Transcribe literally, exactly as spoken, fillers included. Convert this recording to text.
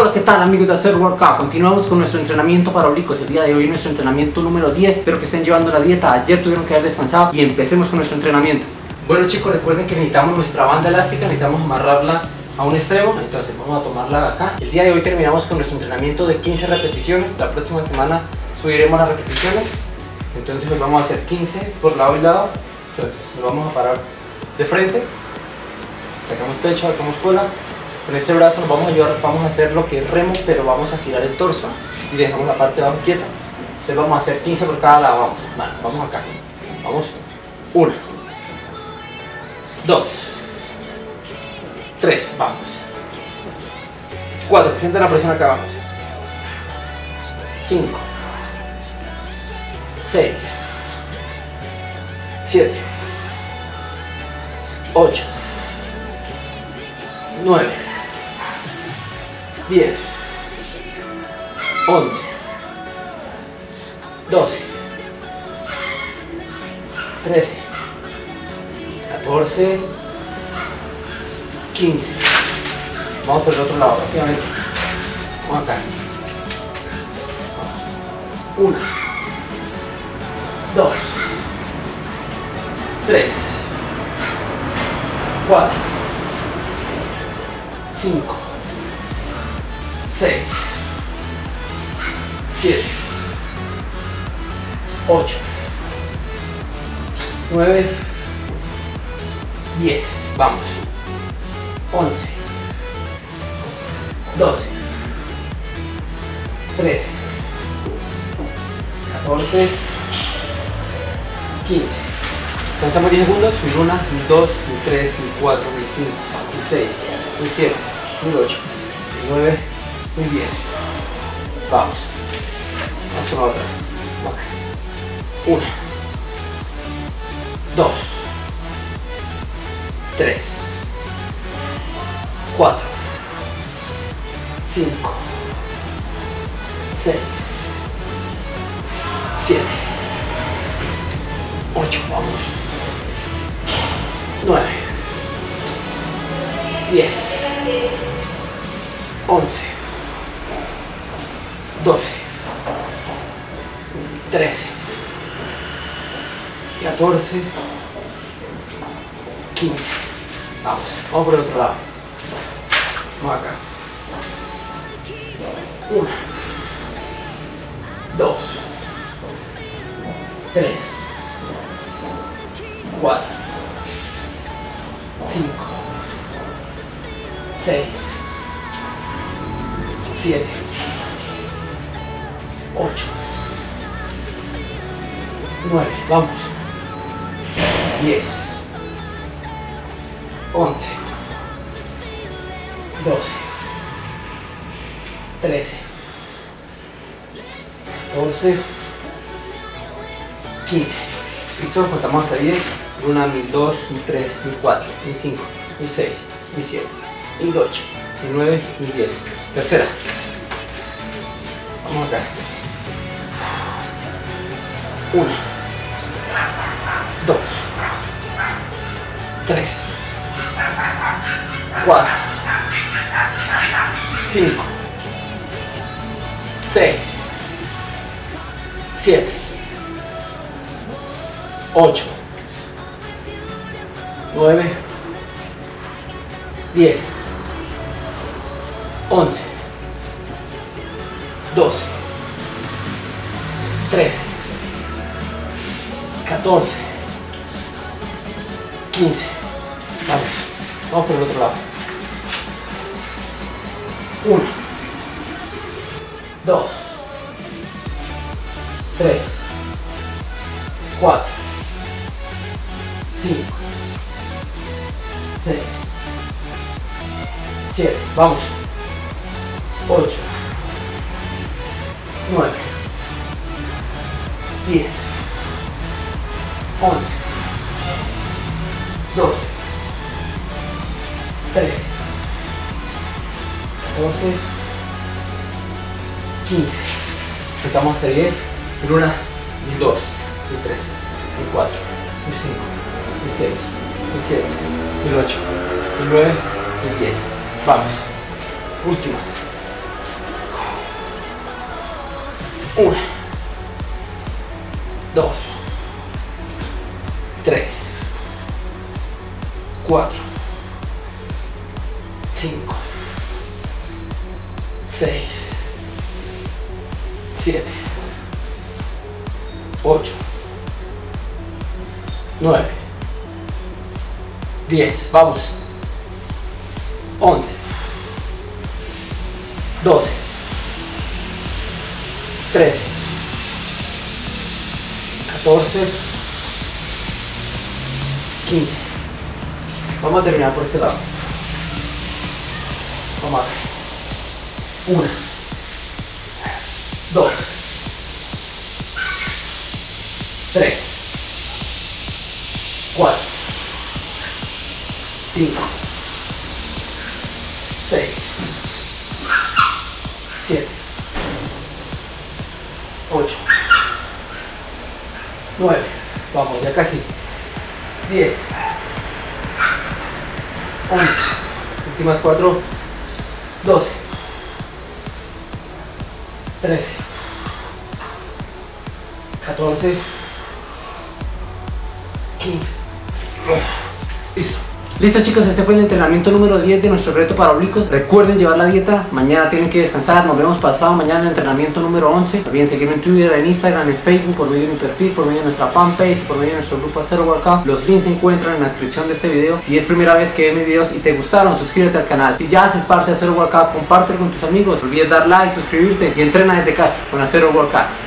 Hola, ¿qué tal amigos de Hacer Workout? Continuamos con nuestro entrenamiento para oblicuos. El día de hoy nuestro entrenamiento número diez. Espero que estén llevando la dieta. Ayer tuvieron que haber descansado y empecemos con nuestro entrenamiento. Bueno chicos, recuerden que necesitamos nuestra banda elástica, necesitamos amarrarla a un extremo. Entonces vamos a tomarla acá. El día de hoy terminamos con nuestro entrenamiento de quince repeticiones. La próxima semana subiremos las repeticiones. Entonces hoy vamos a hacer quince por lado y lado. Entonces nos vamos a parar de frente, sacamos pecho, sacamos cola. Con este brazo nos vamos a ayudar, vamos a hacer lo que es remo, pero vamos a girar el torso y dejamos la parte de abajo quieta. Entonces vamos a hacer quince por cada lado. Vamos, vale, vamos acá. Vamos. Una, dos, tres, vamos. Cuatro, que sienta la presión acá, vamos. Cinco, seis, siete, ocho, nueve, diez, once, doce, trece, catorce, quince. Vamos por el otro lado rápidamente. Vamos acá. Una, dos, tres, cuatro, cinco, seis, siete, ocho, nueve, diez. Vamos. once, doce, trece, catorce, quince. Descansamos diez segundos. Mil uno, mil dos, mil tres, mil cuatro, mil cinco, mil seis, mil siete, mil ocho, mil nueve, mil diez. Vamos. Vamos con la otra. Una, dos, tres, cuatro, cinco, seis, siete, ocho, vamos. nueve, diez, once, doce, trece, catorce, quince. Vamos, vamos por el otro lado. Vamos acá. Una, dos, tres, cuatro, cinco, seis, siete, ocho, nueve, vamos, diez, once, doce, trece, catorce, quince. Listo, contamos hasta diez. Una, mil dos, mil tres, mil cuatro, mil cinco, mil seis, mil siete, mil ocho, mil nueve, mil diez. Tercera. Vamos acá. Una, dos, tres, cuatro, cinco, seis, siete, ocho, nueve, diez, once, doce, trece, catorce, quince. Vamos, vamos por el otro lado. Uno, dos, tres, cuatro, cinco, seis, siete, vamos, ocho, nueve, diez, once, doce, trece, catorce, quince. Contamos hasta diez. Mil uno, mil dos, mil tres, mil cuatro, mil cinco, mil seis, mil siete, mil ocho, mil nueve, mil diez. Vamos. Última. Una, dos, tres, cuatro, cinco, seis, siete, ocho, nueve, diez, vamos, once, doce, trece, catorce, quince. Vamos a terminar por este lado. Vamos a ver. Una, dos, tres, cuatro, cinco, seis, siete, ocho, nueve, vamos, ya casi, diez, once, últimas cuatro, doce, trece, catorce, quince. Listo. Listo chicos, este fue el entrenamiento número diez de nuestro reto para oblicuos. Recuerden llevar la dieta, mañana tienen que descansar. Nos vemos pasado mañana en el entrenamiento número once. No olviden seguirme en Twitter, en Instagram, en Facebook, por medio de mi perfil, por medio de nuestra fanpage, por medio de nuestro grupo Acero Workout. Los links se encuentran en la descripción de este video. Si es primera vez que ves mis videos y te gustaron, suscríbete al canal. Si ya haces parte de Acero Workout, compártelo con tus amigos. No olvides dar like, suscribirte y entrena desde casa con Acero Workout.